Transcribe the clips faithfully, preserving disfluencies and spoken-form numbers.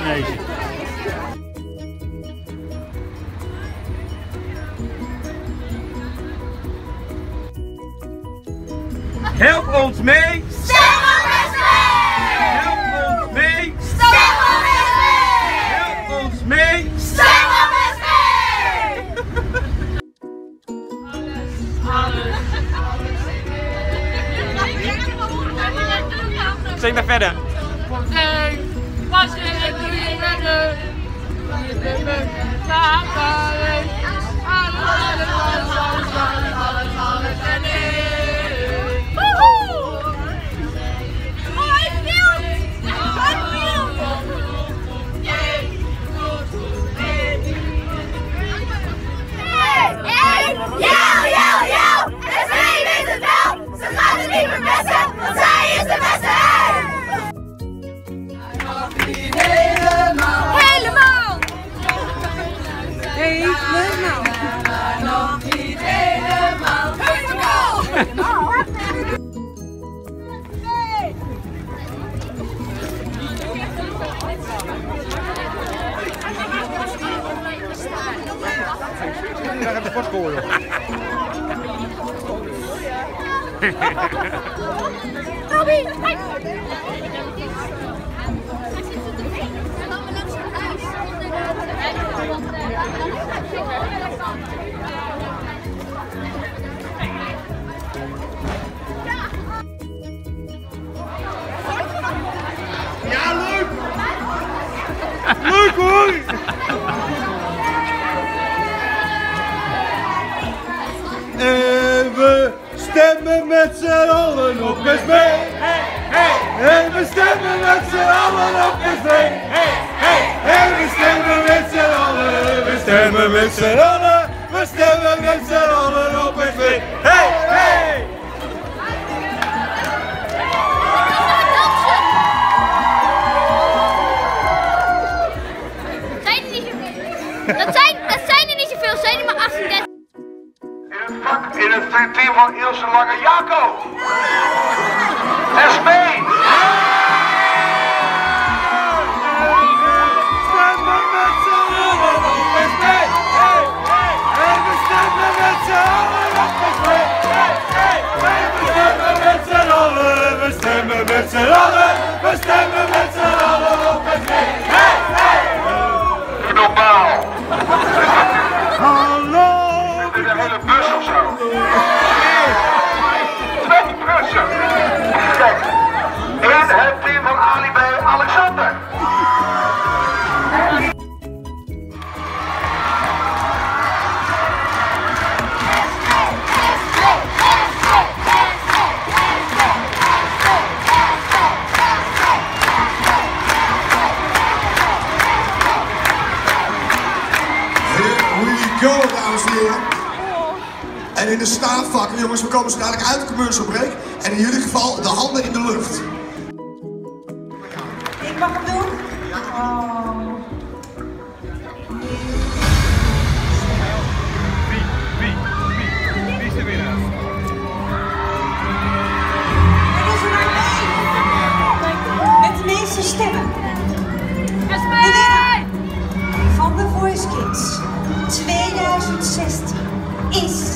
Indonesië. Help ons mee! Stem op S P! Help ons mee! Stem op S P! Help ons mee! Stem op S P! Alles, alles, alles. Zing maar verder. Zing, was je het niet verder? Je bent me samen. Alles, alles, alles, alles, alles, alles, alles en ik. Daar heb je sportschool, joh. Robby, kijk! Ja, leuk! Leuk hoor! En we stemmen met z'n allen op S P. Hey, hey. En we stemmen met z'n allen op S P. Hey, hey. En we stemmen met z'n allen. We stemmen met z'n allen. We stemmen met z'n allen op S P. Hey, hey. Dat zijn, dat zijn er niet zoveel, zijn er maar achtendertig. In het team van Ilse Lange Jaco. S P. Stemmen met z'n allen op S P. Hey, hey. En we stemmen met z'n allen op S P. Hey, hey. En we stemmen met z'n allen. We stemmen met z'n allen. We stemmen met z'n allen op S P. Hey, hey. Normaal. Hallo. Is dit een hele bus of zo? Twee bussen. Kijk. In het team van Ali B. Alexander. Go, dames en heren. En in de staafvakken, jongens, we komen zo dadelijk uit de commercial break. En in jullie geval de handen in de lucht. Ik mag hem doen? Oh. Wie, wie, wie, wie is de winnaar? Er is er maar één. Met de meeste stemmen. De winnaar van The Voice Kids tweeduizend zestien is...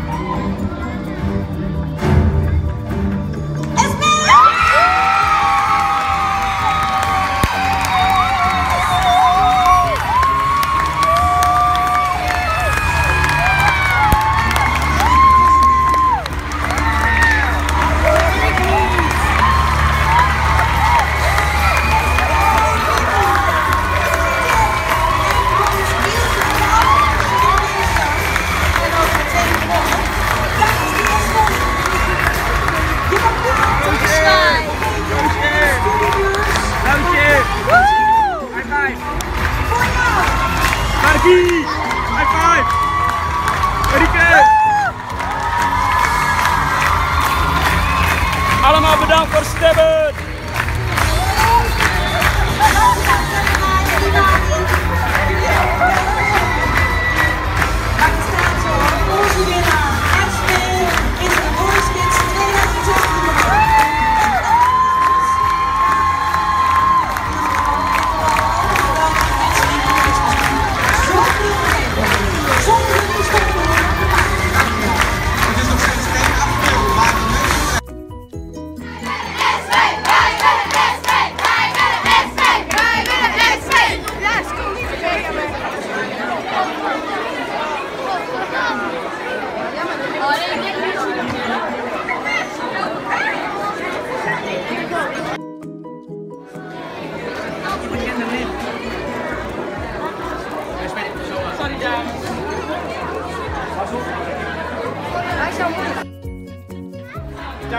Margie! High five! Erike! Allemaal bedankt voor het stemmen! Onze winnaar, S P, is de Voice Kids tweeduizend zestien.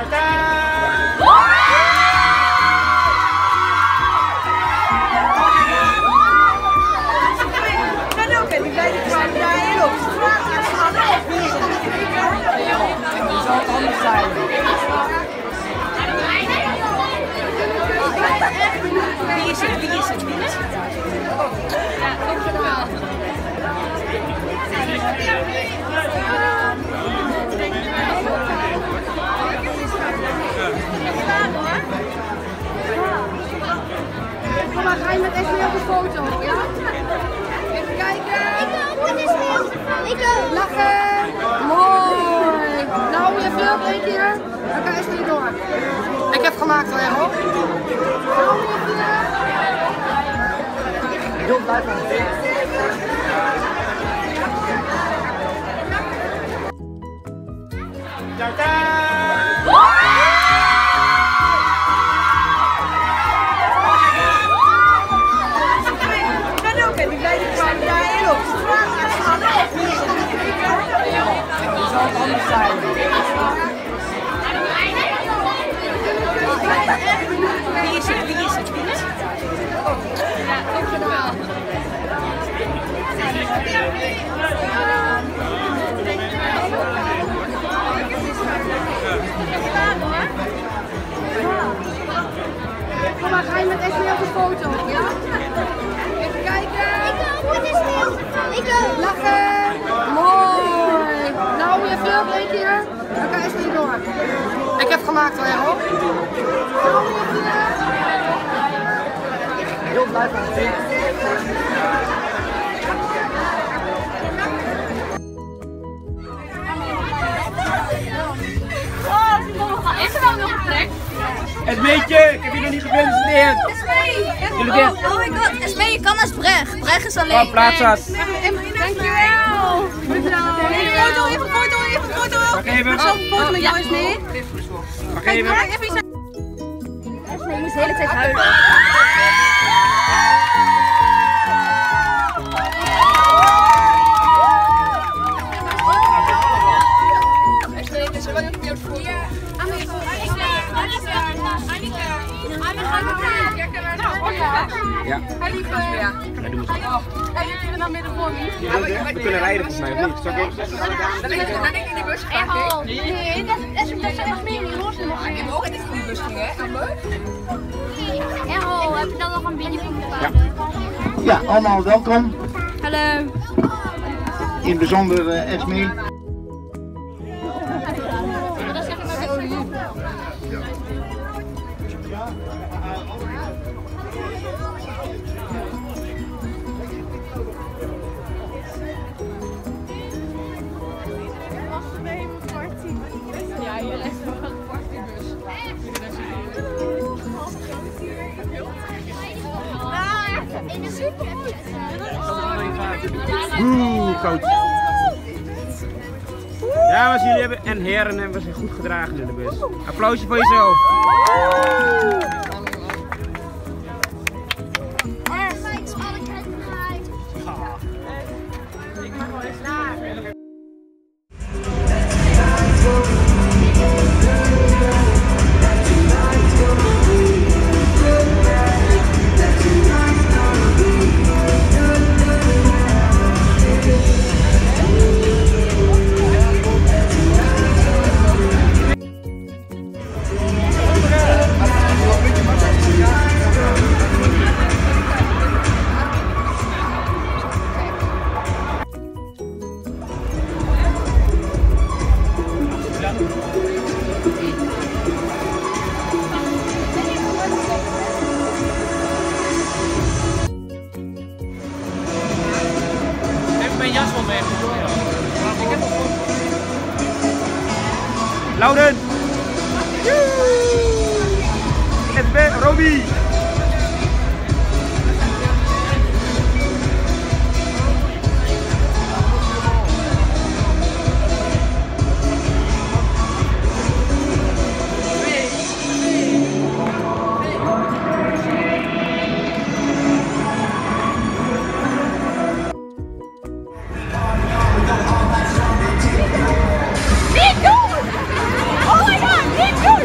Wie is het? Wie is het? Wie is het? Ja, ook gedaan. Kom maar, ga je met Esmee op de foto? Ja? Even kijken. Ik ook, met Esmee. Ik ook. Lachen. Mooi. Nou, je filmt één keer. Dan kan Esmee door. Ik heb gemaakt hoor, hoor. Nou, je filmt. Heel blij van het. Wie is het? Wie is het? Wie is het? Ja, ook gedaan. Kom maar, ga je met Esmee op de foto? Ja? Even kijken. Ik ook, met Esmee. Ik ook. Lachen. Mooi. Nou, je filmt één keer. Dan kan Esmee door. Ik heb gemaakt hoor, hoor. Nou, je filmt. Heel blij van het. Is er nou nog een trek? Esmeetje, ik heb je nog niet gefeliciteerd. Esmee! Oh, oh my god, Esmee, je kan als Brecht. Brecht is alleen. Oh, plaats dat. Dankjewel! Bedankt! Even een foto, even een foto, even een foto! Wacht even. Zo een foto met jou, Esmee. Wacht even. Even iets. Esmee, je moest de hele tijd huilen. Esmee, dit is wel een cute foto. Ja. Hi lieve. Ja. Dat doen we zo. En jullie kunnen dan midden voor me. Ja, we, we kunnen rijden volgens mij, of niet? Zal ik even zeggen? Dan denk ik in die bus gaan. Nee, dat is echt meer niet los. Ik heb ook in die bus ging, hè? Errol, heb je dan nog een beetje van de Ja, allemaal welkom. Hallo. In het bijzonder uh, Esmee. Dat zeg ik maar zo lief. Ja, hier is nog een partybus. In de super heb je Oeh, coach. Ja, maar jullie hebben en heren hebben zich goed gedragen in de bus. Applausje voor jezelf. Lauden! S B, Robbie! Niet doen! Oh my god, niet doen!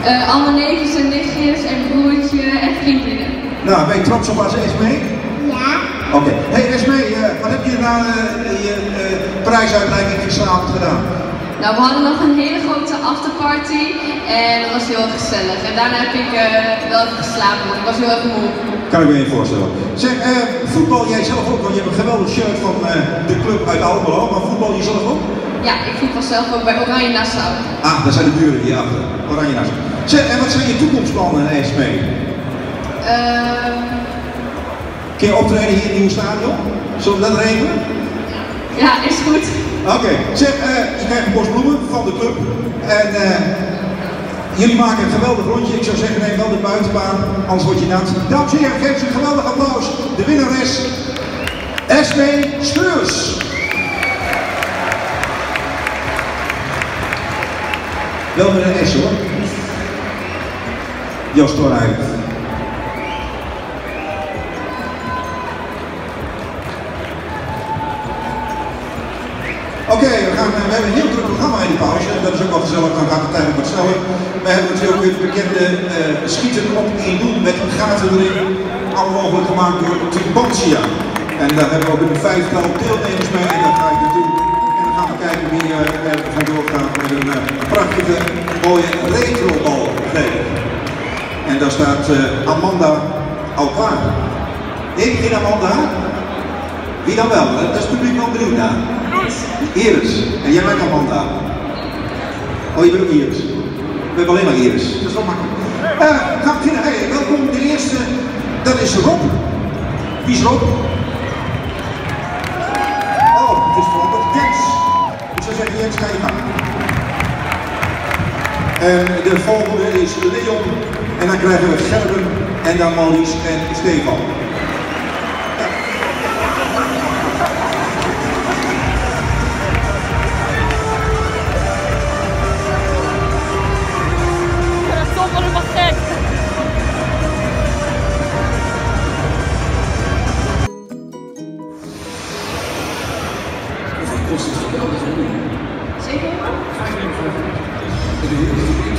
Uh, alle neefjes en nichtjes en broertje en vriendinnen. Nou, ben je trots op als Esmee? Ja. Oké. Okay. Hey Esmee, uh, wat heb je na uh, je uh, prijsuitreiking gisteravond gedaan? Nou, we hadden nog een hele grote afterparty en dat was heel erg gezellig. En daarna heb ik uh, wel even geslapen, want ik was heel erg moe. Kan ik me even voorstellen. Zeg, uh, voetbal jij zelf ook, want je hebt een geweldig shirt van uh, de club uit Almelo, maar voetbal je zelf ook? Ja, ik voetbal zelf ook bij Oranje Nassau. Ah, dat zijn de buren hier achter. Oranje Nassau. Zeg, en wat zijn je toekomstplannen, Esmee? Uh... Kun je optreden hier in het nieuwe stadion? Zullen we dat regelen? Ja, is goed. Oké, okay. Zeg, uh, je krijgt een bos bloemen van de club en uh, jullie maken een geweldig rondje. Ik zou zeggen, neem wel de buitenbaan, anders word je nat. Dames en heren, geef ze een geweldig applaus. De winnares, Esmee Schreurs. Wel met een S hoor. Joost Torrijk. Oké, okay, we, we hebben een heel druk programma in die pauze en dat is ook wel gezellig, dan gaat de tijd ook wat sneller. We hebben natuurlijk ook weer de bekende uh, schieten op één doel met gaten erin, allemaal mogelijk gemaakt door Tubantia. En daar hebben we ook een vijftal deelnemers mee en daar ga ik naartoe. En dan gaan we kijken wie uh, er vandoor gaat met een uh, prachtige, mooie retrobal. En daar staat uh, Amanda al klaar. Neem geen Amanda? Wie dan wel? Dat is het publiek wel benieuwd naar. Iris. En jij bent Amanda. Oh, je bent ook Iris. We hebben alleen maar Iris. Dat is wel makkelijk. Uh, gaan we beginnen. Hey, welkom. De eerste, dat is Rob. Wie is Rob? Oh, het is veranderd. Jens. Ik zou zeggen, Jens, ga je gang. En de volgende is Leon. En dan krijgen we Gerben. En dan Maurice en Stefan. Zeker?